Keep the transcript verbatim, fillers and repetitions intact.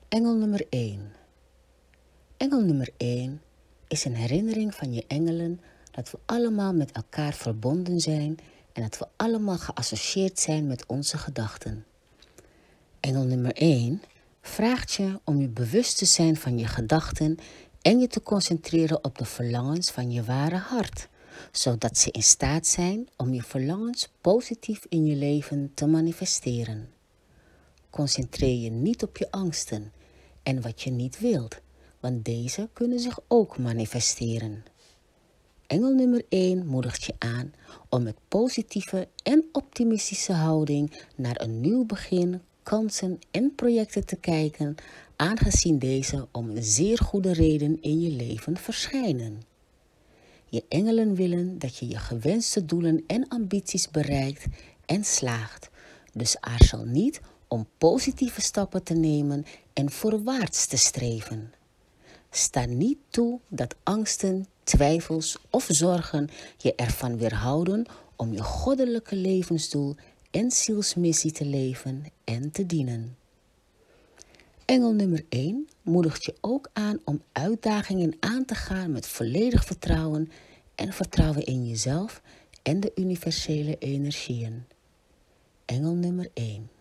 Engel nummer één. Engel nummer één is een herinnering van je engelen dat we allemaal met elkaar verbonden zijn en dat we allemaal geassocieerd zijn met onze gedachten. Engel nummer één vraagt je om je bewust te zijn van je gedachten en je te concentreren op de verlangens van je ware hart, zodat ze in staat zijn om je verlangens positief in je leven te manifesteren. Concentreer je niet op je angsten en wat je niet wilt, want deze kunnen zich ook manifesteren. Engel nummer één moedigt je aan om met positieve en optimistische houding naar een nieuw begin, kansen en projecten te kijken, aangezien deze om een zeer goede reden in je leven verschijnen. Je engelen willen dat je je gewenste doelen en ambities bereikt en slaagt, dus aarzel niet om positieve stappen te nemen en voorwaarts te streven. Sta niet toe dat angsten, twijfels of zorgen je ervan weerhouden om je goddelijke levensdoel en zielsmissie te leven en te dienen. Engel nummer één moedigt je ook aan om uitdagingen aan te gaan met volledig vertrouwen en vertrouwen in jezelf en de universele energieën. Engel nummer één.